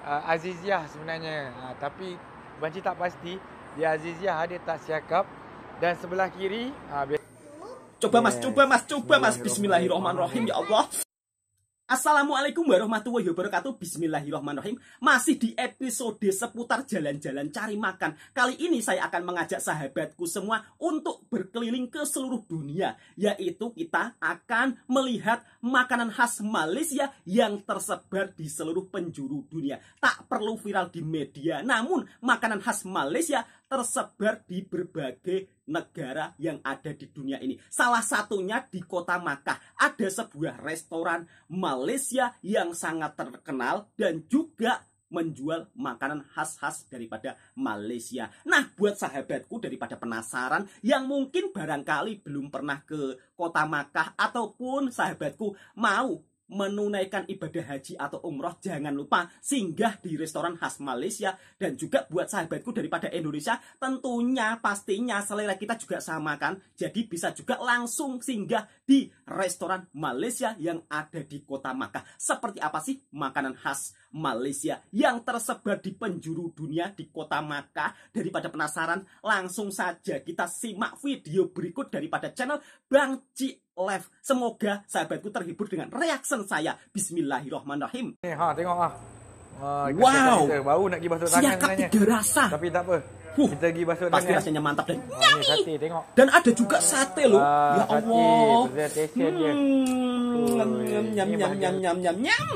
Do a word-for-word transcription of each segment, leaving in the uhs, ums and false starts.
uh, Aziziah sebenarnya. Uh, tapi banci tak pasti dia Aziziah dia tak siakap. Dan sebelah kiri uh, coba mas, yes. coba mas, coba mas. Bismillahirrahmanirrahim ya Allah. Assalamualaikum warahmatullahi wabarakatuh. Bismillahirrahmanirrahim. Masih di episode seputar jalan-jalan cari makan. Kali ini saya akan mengajak sahabatku semua untuk berkeliling ke seluruh dunia. Yaitu kita akan melihat makanan khas Malaysia yang tersebar di seluruh penjuru dunia. Tak perlu viral di media, namun makanan khas Malaysia tersebar di berbagai negara yang ada di dunia ini. Salah satunya di kota Makkah. Ada sebuah restoran Malaysia yang sangat terkenal dan juga menjual makanan khas-khas daripada Malaysia. Nah, buat sahabatku daripada penasaran yang mungkin barangkali belum pernah ke kota Makkah ataupun sahabatku mau menunaikan ibadah haji atau umroh, jangan lupa singgah di restoran khas Malaysia. Dan juga buat sahabatku daripada Indonesia, tentunya pastinya selera kita juga sama kan, jadi bisa juga langsung singgah di restoran Malaysia yang ada di kota Makkah. Seperti apa sih makanan khas Malaysia yang tersebar di penjuru dunia di kota Makkah? Daripada penasaran, langsung saja kita simak video berikut daripada channel Bang Cik Live. Semoga sahabatku terhibur dengan reaction saya. Bismillahirrahmanirrahim. Eh, ha, tengok ah. Uh, wow. Kita baru nak pergi basuh tangan sebenarnya. Tiga rasa. Tapi tak apa. Huh, kita pergi basuh tangan. Pasti rasanya mantap dan oh, ni sate, tengok. Dan ada juga sate loh. Uh, ya Allah. Presentation dia. Nyam nyam nyam nyam nyam nyam nyam.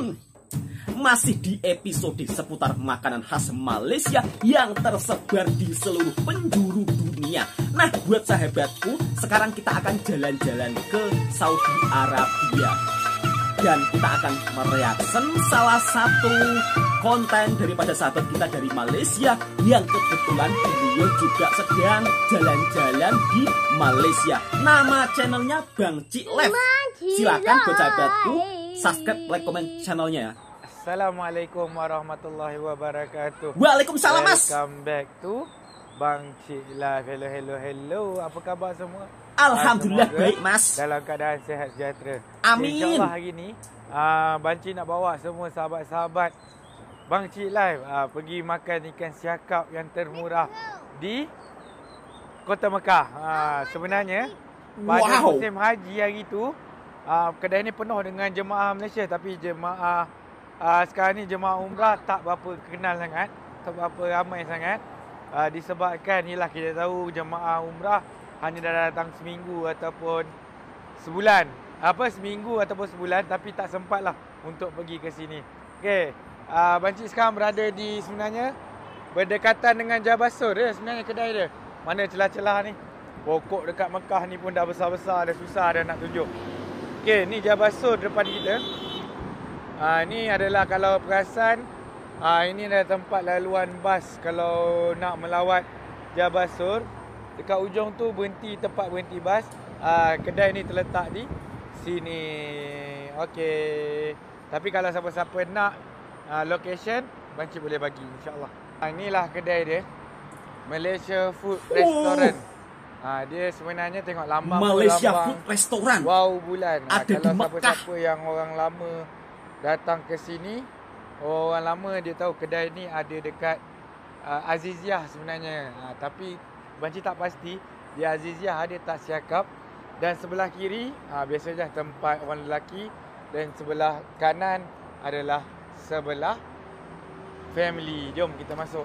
Masih di episode seputar makanan khas Malaysia yang tersebar di seluruh penjuru dunia. Nah, buat sahabatku, sekarang kita akan jalan-jalan ke Saudi Arabia. Dan kita akan mereaction salah satu konten daripada sahabat kita dari Malaysia yang kebetulan beliau juga sedang jalan-jalan di Malaysia. Nama channelnya Bang Cik Live. Silakan buat sahabatku subscribe, like, komen channelnya ya. Assalamualaikum warahmatullahi wabarakatuh. Waalaikumsalam mas. Welcome back to Bang Cik Live. Hello, hello, hello. Apa khabar semua? Alhamdulillah baik mas. Dalam keadaan sehat sejahtera. Amin. InsyaAllah hari ni uh, Bang Cik nak bawa semua sahabat-sahabat Bang Cik Live uh, pergi makan ikan siakap yang termurah di Kota Mekah. uh, Sebenarnya pada wow. musim haji hari tu uh, kedai ni penuh dengan jemaah Malaysia. Tapi jemaah Uh, sekarang ni jemaah umrah tak berapa kenal sangat, tak berapa ramai sangat, uh, disebabkan ialah kita tahu jemaah umrah hanya dah datang seminggu ataupun sebulan, apa seminggu ataupun sebulan, tapi tak sempat lah untuk pergi ke sini. Okey, uh, Bang Cik sekarang berada di sebenarnya berdekatan dengan Jabasur dia sebenarnya kedai dia. Mana celah-celah ni, pokok dekat Mekah ni pun dah besar-besar, dah susah dah nak tunjuk. Okey, ni Jabasur depan kita. Uh, ini adalah kalau perasan, uh, ini adalah tempat laluan bas kalau nak melawat Jabasur. Dekat ujung tu berhenti, tempat berhenti bas. Uh, kedai ni terletak di sini. Okey. Tapi kalau siapa-siapa nak uh, location, Bang Cik boleh bagi insya-Allah. Uh, inilah kedai dia. Malaysia Food Restaurant. Uh, dia sebenarnya tengok lambang Malaysia lambang, Food Restaurant. Wow bulan. Uh, Ada kalau di siapa-siapa yang orang lama datang ke sini, orang lama dia tahu kedai ni ada dekat uh, Aziziah sebenarnya. Uh, tapi Bang Cik tak pasti dia Aziziah dia tak siakap. Dan sebelah kiri uh, biasanya tempat orang lelaki dan sebelah kanan adalah sebelah family. Jom kita masuk.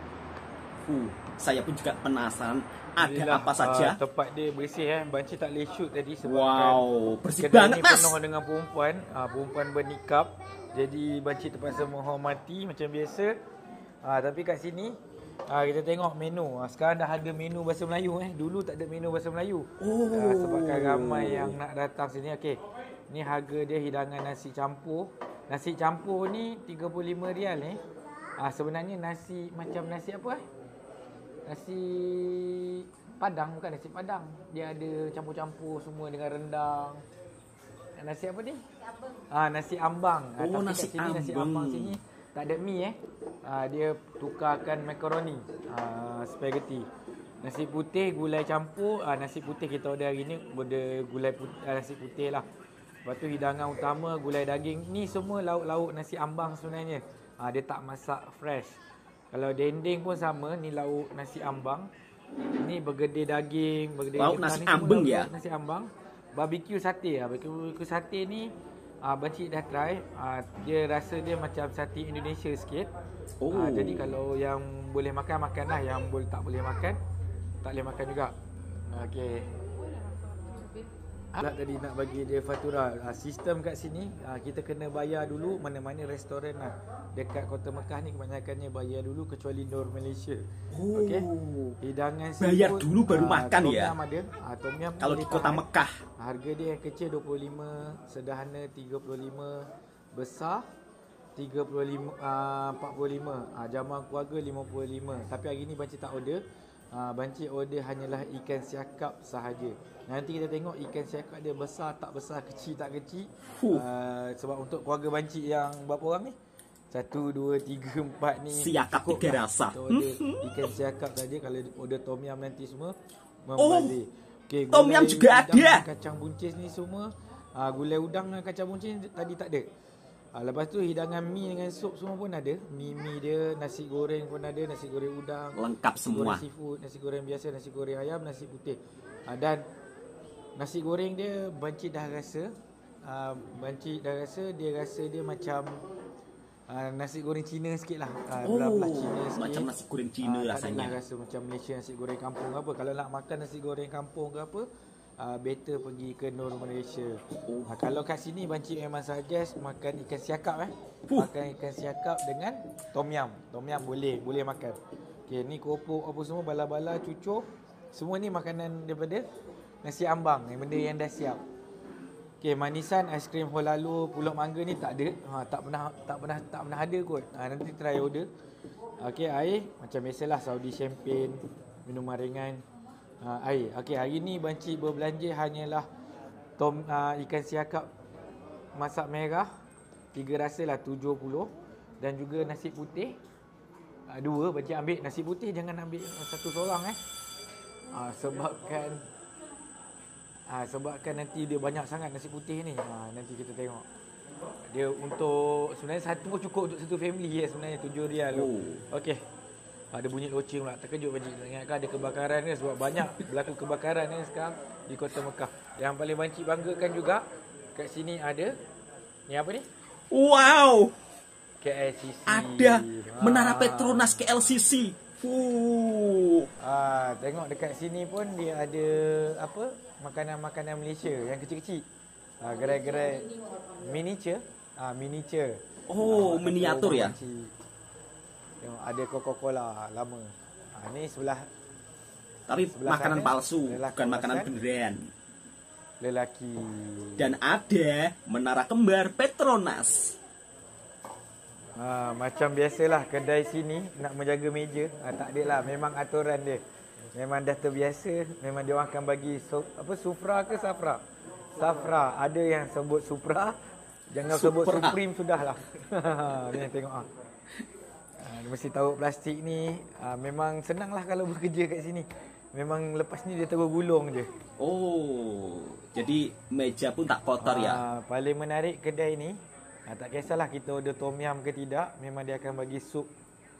Uh, saya pun juga penasaran ada Inilah, apa saja. Uh, tempat dia bersih eh. Bang Cik tak boleh shoot tadi sebab wow, bersih kedai banget ni mas. penuh dengan perempuan, uh, perempuan bernikab. Jadi Bang Cik terpaksa menghormati macam biasa. Uh, tapi kat sini uh, kita tengok menu. Uh, sekarang dah ada menu bahasa Melayu eh. Dulu tak ada menu bahasa Melayu. Oh. Uh, sebabkan ramai yang nak datang sini. Okey. Ni harga dia hidangan nasi campur. Nasi campur ni tiga puluh lima rial eh. Uh, sebenarnya nasi macam nasi apa eh? Nasi Padang, bukan nasi Padang. Dia ada campur-campur semua dengan rendang. Nasi apa ni? Ah, nasi ambang. Ah, oh, tapi nasi kat sini ambang. nasi ambang sini tak ada mi eh. Ah, dia tukarkan makaroni, ah, spaghetti. Nasi putih gulai campur. Ah, nasi putih kita order hari ni order gulai putih, ah, nasi putih lah. Lepas tu hidangan utama gulai daging. Ni semua lauk-lauk nasi ambang sebenarnya. Ha, dia tak masak fresh. Kalau dendeng pun sama, ni lauk nasi ambang. Ni bergedil daging, bergedil lauk nasi ambeng ya. Nasi ambang. Barbecue sate lah. Barbecue sate ni uh, Bancik dah try. Uh, dia rasa dia macam sate Indonesia sikit. Oh. Uh, jadi kalau yang boleh makan, makanlah. Yang boleh tak boleh makan, tak boleh makan juga. Okey. Nak tadi nak bagi dia fatura. Uh, sistem kat sini uh, kita kena bayar dulu. Mana-mana restoran lah dekat Kota Mekah ni kebanyakannya bayar dulu kecuali Nur Malaysia. Oh. Okey. Hidangan bayar seafood, dulu baru uh, makan tom ya. Tom yam ada. Uh, tom yam kalau di Kota Mekah. Harga dia yang kecil dua puluh lima, sederhana tiga puluh lima, besar tiga puluh lima, uh, empat puluh lima. Uh, jamuan keluarga lima puluh lima. Tapi hari ni Bancik tak order. Uh, Bancik order hanyalah ikan siakap sahaja. Nanti kita tengok ikan siakap dia besar tak besar, kecil tak kecil. Uh, sebab untuk keluarga Bancik yang berapa orang ni? Satu, dua, tiga, empat ni. Siakap tiga rasa. Kita order ikan siakap saja. Kalau order tom yam nanti semua membazir. Oh, okay, tom yam juga ada. Kacang buncis ni semua. Uh, gulai udang dan kacang buncis tadi tak ada. Uh, lepas tu hidangan mi dengan sup semua pun ada. Mi-mi dia, nasi goreng pun ada, nasi goreng udang. Lengkap nasi semua. Goreng seafood, nasi goreng biasa, nasi goreng ayam, nasi putih. Uh, dan nasi goreng dia Bancik dah rasa. Uh, Bancik dah rasa, dia rasa dia macam Uh, nasi goreng Cina sikit lah. Uh, oh, belah-belah Cina sikit. Macam nasi goreng Cina uh, rasanya. Tak rasa macam Malaysia nasi goreng kampung apa. Kalau nak makan nasi goreng kampung ke apa, uh, better pergi ke Nur Malaysia. Oh. Uh, kalau kat sini Bancik memang suggest makan ikan siakap eh. Uh. Makan ikan siakap dengan tom yam. Tom yam boleh, boleh makan. Okay, ni keropok apa semua, bala-bala, cucur. Semua ni makanan daripada nasi ambang. Yang benda yang dah siap. Okey, manisan aiskrim holalu pulut mangga ni tak ada. Ha, tak pernah tak pernah tak pernah ada kot. Ha, nanti try order. Okey, air macam biasalah Saudi champagne, minuman ringan. Ha, air. Okey, hari ni Bancik berbelanja hanyalah tom uh, ikan siakap masak merah tiga rasa lah tujuh puluh dan juga nasi putih. Uh, dua Bancik ambil nasi putih, jangan ambil satu seorang eh. Uh, sebabkan Ha, sebabkan nanti dia banyak sangat nasi putih ni. Ha, nanti kita tengok. Dia untuk sebenarnya satu pun cukup untuk satu family ya sebenarnya tujuh rial. Oh. Okey. Ada bunyi loceng pula. Terkejut Bancik. Ingatkan ada kebakaran ke sebab banyak berlaku kebakaran ni sekarang di Kota Mekah. Yang paling Bancik banggakan juga kat sini ada ni apa ni? Wow. K L C C. Ada Menara Petronas K L C C. Uh. Ah, tengok dekat sini pun dia ada apa? Makanan-makanan Malaysia yang kecil-kecil. Ah, gerai-gerai miniature. Ah, miniature. Oh, ah, miniatur ya. Tengok ada Coca-Cola lama. Ah, ni sebelah tapi sebelah makanan sana, palsu, bukan makanan beneran. Lelaki. Dan ada menara kembar Petronas. Ha, macam biasalah kedai sini nak menjaga meja. Ha, tak ada lah, memang aturan dia. Memang dah terbiasa, memang dia orang akan bagi so, apa sufra ke safra? Safra. Ada yang sebut supra, jangan supra. Sebut supreme sudahlah. Ni tengok ah. Ha, mesti tahu plastik ni ha, memang senanglah kalau bekerja kat sini. Memang lepas ni dia terus gulung je. Oh, jadi meja pun tak kotor ha, ya. Paling menarik kedai ni, ha, tak kisahlah kita order tom yam ke tidak, memang dia akan bagi sup.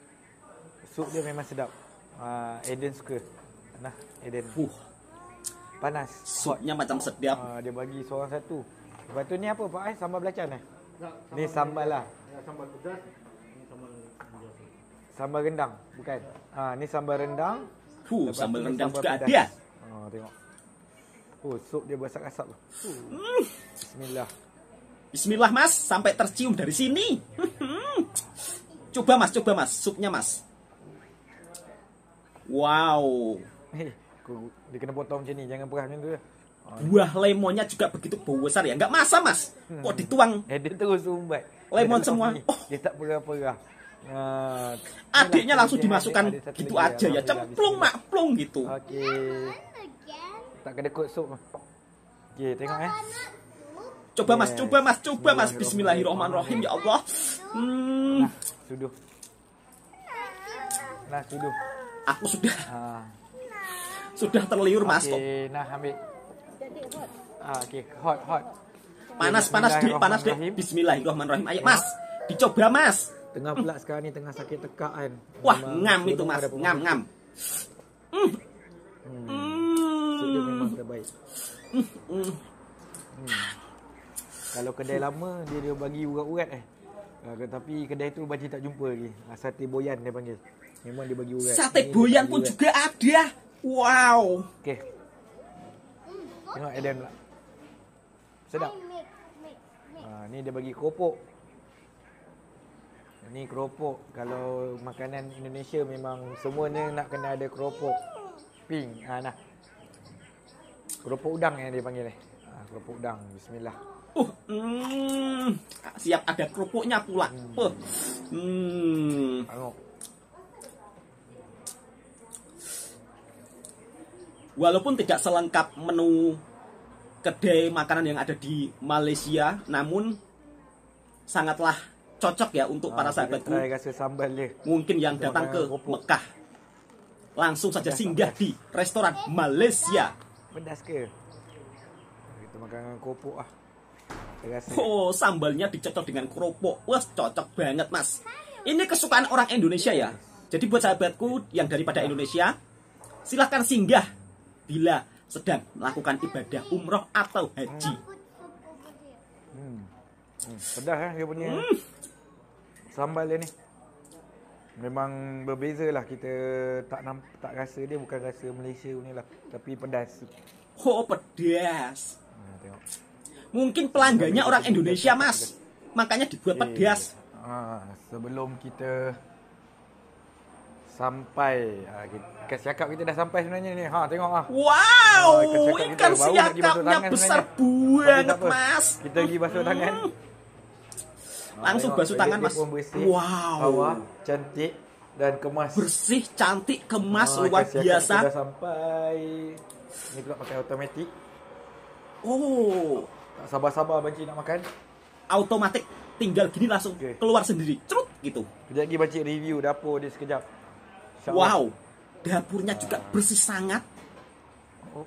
Sup dia memang sedap. Uh, Eden suka. Nah, Eden. Uh. Panas. Supnya macam sedap. Uh, dia bagi seorang satu. Lepas tu ni apa Pak eh? Sambal belacan eh? Tak, ni sambal lah. Ya, sambal pedas. Ni sambal rendang. Sambal rendang, bukan. Ha, ni sambal rendang. Fuh, sambal rendang juga ada. Ha, tengok. Oh, sup dia berasap-asap. Uh. Bismillah. Bismillah Mas, sampai tercium dari sini. Coba Mas, coba Mas, supnya Mas. Wow. Hei, dia kena potong macam ni, jangan perah macam tu. Buah lemonnya juga begitu besar ya, enggak masa Mas. Kok dituang? Eh, dia terus umbat. Lemon semua. Oh. Dia tak perah-perah. Uh, Adiknya langsung dimasukkan gitu aja ya, cemplung makplung gitu. Okey. Tak kena kot sup. Okey, tengok eh. Coba Mas, coba Mas, coba Mas. Bismillahirrahmanirrahim ya Allah. Hmm. Nah, suduh. Nah, suduh. Aku sudah ha. Sudah terliur Mas. Okey, nah ambil. Ah, okey, hot hot. Panas panas Dek, panas Dek. Bismillahirrahmanirrahim. Ayo Mas, dicoba Mas. Tengah pula sekarang ni tengah sakit tekak kan. Wah, Memang ngam itu tolong Mas, ada ngam pemanis. ngam. Hmm. Hmm. Hmm. So, dia memang terbaik. Hmm. Hmm. Kalau kedai lama dia dia bagi urat-urat eh. Uh, tapi kedai tu Banci tak jumpa lagi. Uh, sate boyan dia panggil. Memang dia bagi urat. Sate Ni boyan dia pun bagi juga ada. Wow. Okey. Tengok Eden pula. Sedap. Ha, ni dia bagi keropok. Ni keropok. Kalau makanan Indonesia memang semuanya nak kena ada keropok. Pink. Ha, nah. Keropok udang yang dia panggil ni. Ha, keropok udang. Bismillah. Uh, hmm. Siap ada kerupuknya pula. Hmm. Uh. Hmm. Tengok. Walaupun tidak selengkap menu kedai makanan yang ada di Malaysia, namun sangatlah cocok ya untuk para sahabatku. Try rasa sambal dia. Mungkin yang Kita datang makan ke kerupuk. Mekah langsung saja singgah di restoran Malaysia. Pedas ke? Kita makan dengan keropok ah. Terasa. Oh, sambalnya dicocok dengan keropok. Wah, cocok banget, Mas. Ini kesukaan orang Indonesia ya. Jadi buat sahabatku yang daripada Indonesia, silahkan singgah bila sedang melakukan ibadah umroh atau haji. Hmm. Hmm. Pedas kan dia punya Hmm. sambal dia ni. Memang berbeza lah. Kita tak namp, tak rasa dia bukan rasa Malaysia ni lah. Tapi pedas. Oh, pedas. Nah, tengok. Mungkin pelanggannya orang Indonesia, Mas. Makanya dibuat pedas. Ah, sebelum kita sampai, ah, ikan siakap kita dah sampai sebenarnya ni. Ha, tengok ah. Wow, Ah, ikan ikan siakap kita baru nak pergi basuh siakapnya tangan besar sebenarnya. Tapi banget, tak apa. Mas. Kita pergi basuh tangan. Hmm. Ah, Langsung tengok, basuh toilet tangan, dia Mas. pun bersih, Wow. bawah, cantik dan kemas. Bersih, cantik, kemas, Ah, luar ikan siakap biasa. kita dah sampai. Ni pula pakai automatik. Oh, Tak sabar-sabar Banci nak makan. automatik, tinggal gini langsung Okay. keluar sendiri. Cerut gitu. Kejap lagi Banci review dapur dia sekejap. InsyaAllah. Wow, dapurnya juga bersih sangat. Oh.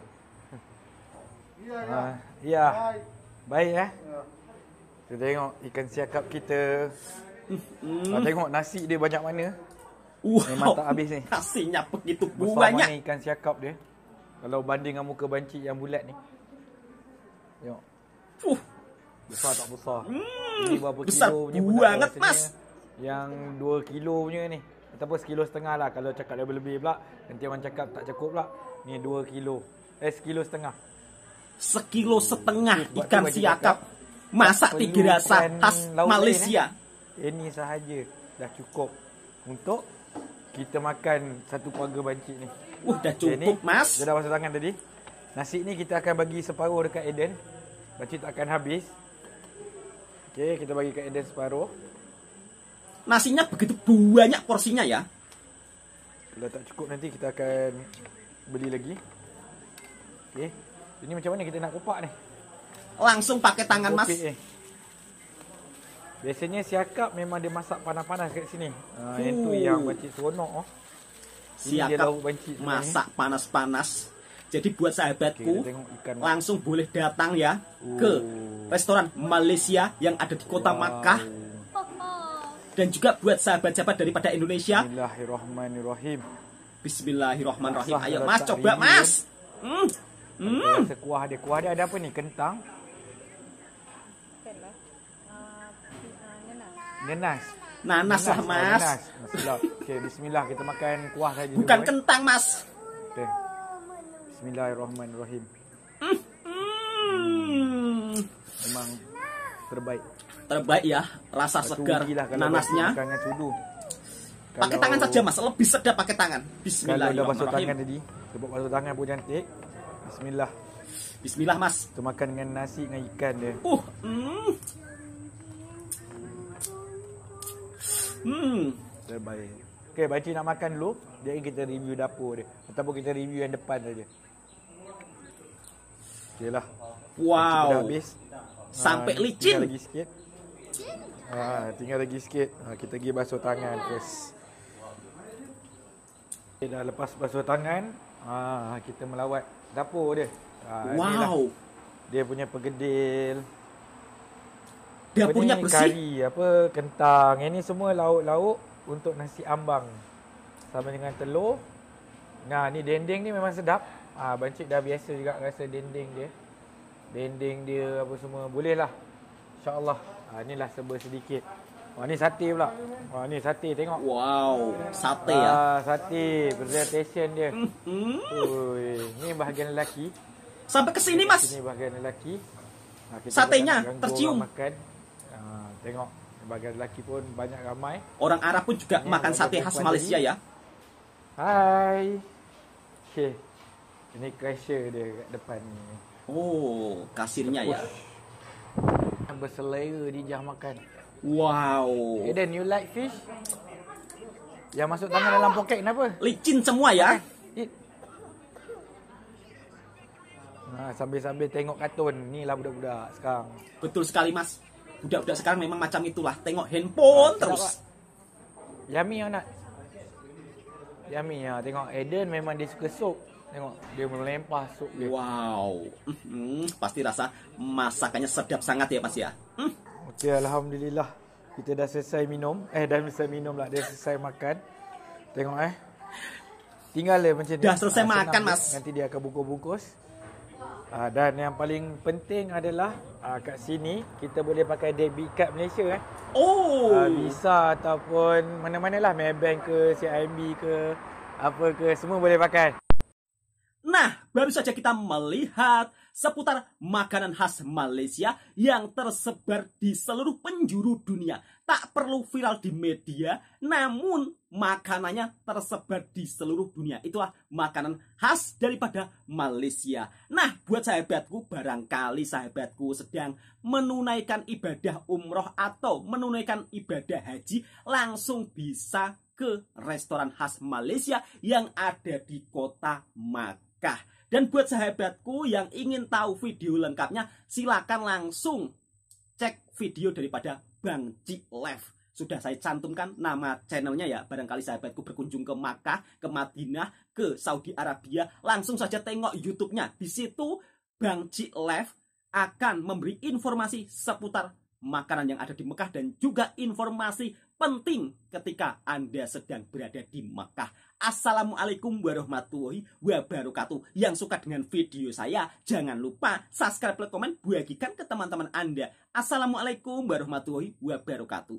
Ah, ya. Baik eh. Kita tengok ikan siakap kita. Hmm. Ah, tengok nasi dia banyak mana. Memang Wow, tak habis ni. nasinya begitu Besar banyak. mana ikan siakap dia. Kalau banding dengan muka Banci yang bulat ni. Tengok. Uh, Besar tak besar. Hmm, Ini berapa besar kilo punya pun tak banget, tahu Mas. rasanya. Yang dua kilo punya ni. Ataupun sekilo setengah lah. Kalau cakap lebih-lebih pula. Nanti orang cakap tak cukup pula. Ni dua kilo. Eh sekilo setengah. sekilo setengah Sebab tu ikan bagi siakap. cakap, Masak tak tiga perlu rasa ikan khas laut Malaysia. lain, Ini sahaja dah cukup untuk kita makan satu keluarga Banci ni. Uh, dah Okay, cukup, ni, Mas. Dia dah basuh tangan tadi. Nasi ni kita akan bagi separuh dekat Eden. Banci tak akan habis. Okey, kita bagi kat Eden separuh. Nasinya begitu banyak porsinya ya. Kalau tak cukup nanti kita akan beli lagi. Okey. Ini macam mana kita nak kupak ni? Langsung pakai tangan, Mas. Kopik ni. Biasanya siakap memang dia masak panas-panas kat sini. Ha, yang tu Oh. yang Banci seronok oh. Ini dia Siakap lauk Banci sebenarnya. masak panas-panas. Jadi buat sahabatku, Okey, kita tengok ikan. langsung boleh datang ya Oh. ke restoran Malaysia yang ada di kota Wow. Makkah. Dan juga buat sahabat-sahabat daripada Indonesia. Bismillahirrahmanirrahim. Bismillahirrahmanirrahim. Rasa Ayo kalau Mas, tak coba review, Mas. Hmm. Hmm. Hmm. Rasa kuah dia. Kuah dia ada apa ni? Kentang. Nenas. Nanas lah Oh, Mas. nenas. Bismillah. Okey, bismillah kita makan kuah saja Bukan dulu, eh. kentang Mas. Okey. Bismillahirrahmanirrahim. Hmm. Memang terbaik. Terbaik ya, rasa Satu segar rugilah kalau nanasnya. makan dengan sudu. Pakai Kalau- tangan saja Mas, lebih sedap pakai tangan. Kalau dah basuh Bismillahirrahmanirrahim. tangan tadi, sebab basuh tangan pun cantik. Bismillah. Bismillah Mas. Kita makan dengan nasi dengan ikan dia. Uh, hmm. Hmm. Terbaik. Okey, Banci nak makan dulu. Jadi kita review dapur dia. Ataupun kita review yang depan saja. Okeylah. Dah Wow. habis. Sampai Ah, ni licin. Tinggal lagi sikit. Ah, tinggal lagi sikit. Ah, kita pergi basuh tangan first. Okay, dah lepas basuh tangan, ah, kita melawat dapur dia. Ah, inilah Wow. dia punya pergedil. Dapurnya Apa ni, bersih. Kari, apa, kentang. Yang ni semua lauk-lauk untuk nasi ambang. Sama dengan telur. Nah, ni dendeng ni memang sedap. Ah, Bancik dah biasa juga rasa dendeng dia. Dendeng dia apa semua. Boleh lah. InsyaAllah. Ah, inilah serba sedikit. Wah, ni sate pula. Wah, ni sate tengok. Wow, sate ya. Ah, sate. Presentation dia. Hmm. Ui, ni bahagian lelaki. Sampai ke sini, Mas. Sini bahagian lelaki. Ah, kita Satenya bukan nak ganggu tercium. orang makan. Ah, tengok. Bahagian lelaki pun banyak ramai. Orang Arab pun juga Ini makan ada sate khas perempuan Malaysia tadi. ya. Hai. Okay. Ini cashier dia kat depan ni. Oh, kasirnya ya. Berselera di jam makan. Wow. Eden, you like fish? Yang masuk tangan dalam poket kenapa? Licin semua ya. Eat. Nah, sambil-sambil tengok kartun. Ni lah budak-budak sekarang. Betul sekali, Mas. Budak-budak sekarang memang macam itulah. Tengok handphone Ah, terus. sedap, Pak. Yummy or not? Yummy ya. Tengok Eden memang dia suka sup. Tengok dia melempah sup dia. Wow. Hmm, pasti rasa masakannya sedap sangat ya, Mas ya. Hmm. Okey, alhamdulillah. Kita dah selesai minum. Eh, dah selesai minum lah. Dah selesai makan. Tengok eh. Tinggal dia macam ni. Dah selesai Ah, senang makan, je. Mas. Nanti dia akan bungkus-bungkus. Ah, dan yang paling penting adalah ah, kat sini kita boleh pakai debit card Malaysia eh. Oh. Ah, Visa ataupun mana-manalah, Maybank ke, C I M B ke, apa ke, semua boleh pakai. Nah, baru saja kita melihat seputar makanan khas Malaysia yang tersebar di seluruh penjuru dunia. Tak perlu viral di media, namun makanannya tersebar di seluruh dunia. Itulah makanan khas daripada Malaysia. Nah, buat sahabatku, barangkali sahabatku sedang menunaikan ibadah umroh atau menunaikan ibadah haji, langsung bisa ke restoran khas Malaysia yang ada di kota Makkah. Dan buat sahabatku yang ingin tahu video lengkapnya, silakan langsung cek video daripada Bang Cik Live. Sudah saya cantumkan nama channelnya ya. Barangkali sahabatku berkunjung ke Makkah, ke Madinah, ke Saudi Arabia, langsung saja tengok YouTube-nya. Di situ Bang Cik Live akan memberi informasi seputar makanan yang ada di Mekah dan juga informasi penting ketika Anda sedang berada di Mekah. Assalamualaikum warahmatullahi wabarakatuh. Yang suka dengan video saya, jangan lupa subscribe, like, komen, bagikan ke teman-teman Anda. Assalamualaikum warahmatullahi wabarakatuh.